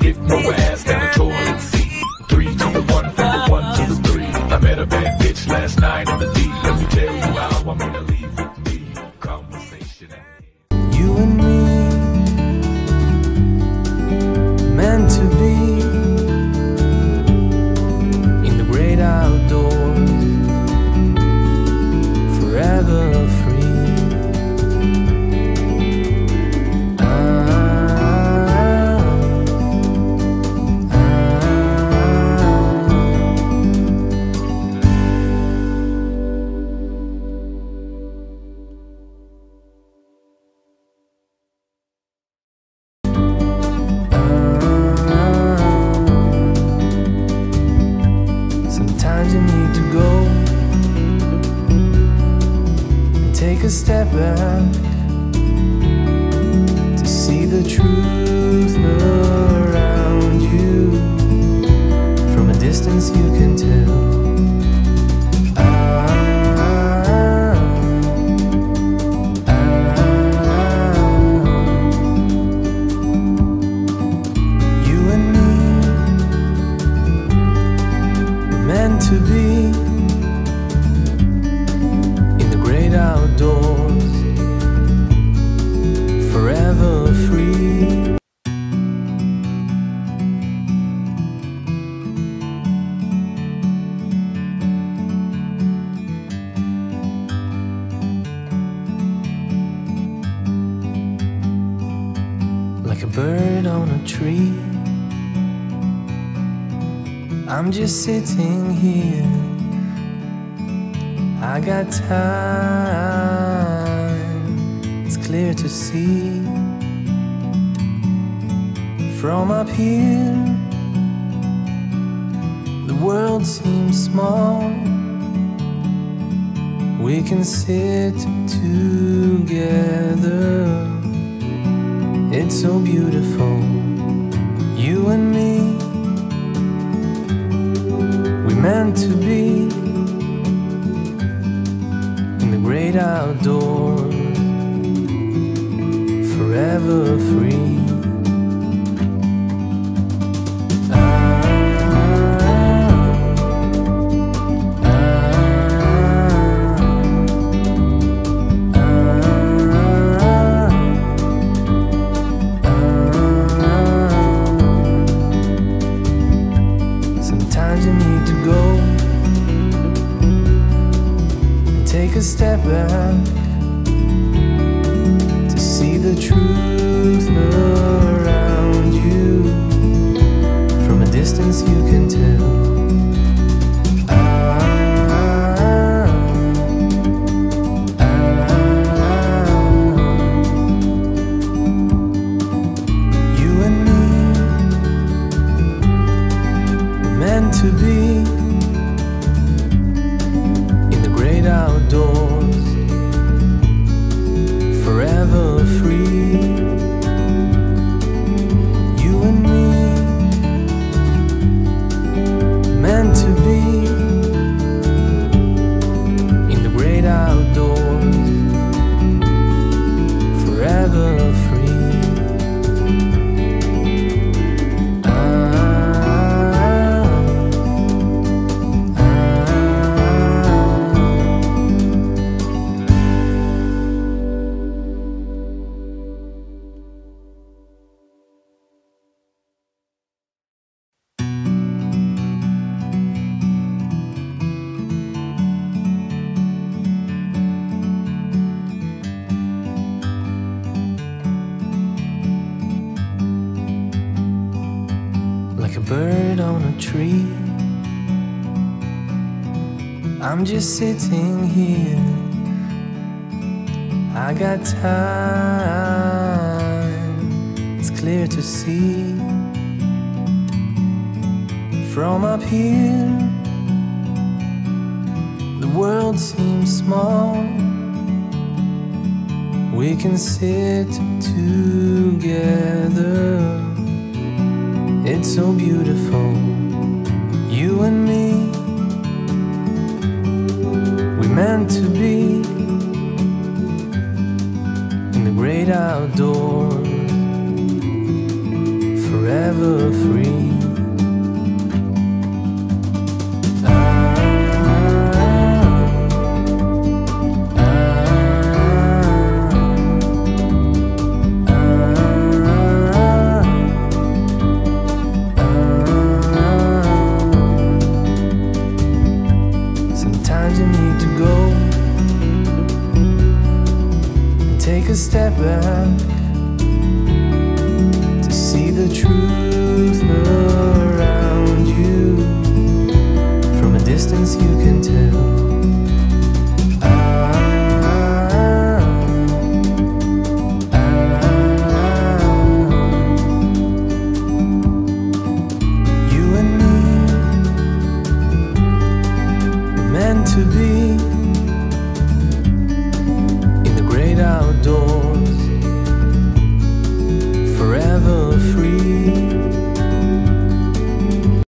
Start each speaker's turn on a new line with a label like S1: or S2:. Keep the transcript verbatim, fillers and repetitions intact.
S1: get no ass than a toilet seat. Three to the one, from the one to the three. I met a bad bitch last night in the D. Let me tell you how I'm gonna leave with me. Conversation.
S2: You and me, meant to be in the great outdoors, forever free. Ah, ah, sometimes you need to go and take a step back to see the truth around you. From a distance you can tell. Ah, ah, you and me, meant to be in the great outdoors, forever free. Like a bird on a tree, I'm just sitting here. I got time, it's clear to see. From up here, the world seems small. We can sit together, it's so beautiful. You and me, we meant to be in the great outdoors, forever free. Ah, ah, ah, ah. Sometimes you need to go and take a step back to see the truth around you. From a distance you can tell. Ah, ah, you and me, we're meant to be in the great outdoors, forever free. You and me, meant to be in the great outdoors, forever free. Ah, like a bird on a tree, I'm just sitting here. I got time, it's clear to see. From up here, the world seems small. We can sit together, it's so beautiful. You and me, we meant to be in the great outdoors, forever. to step back, to see the truth around you. From a distance you can tell. To be in the great outdoors, forever free.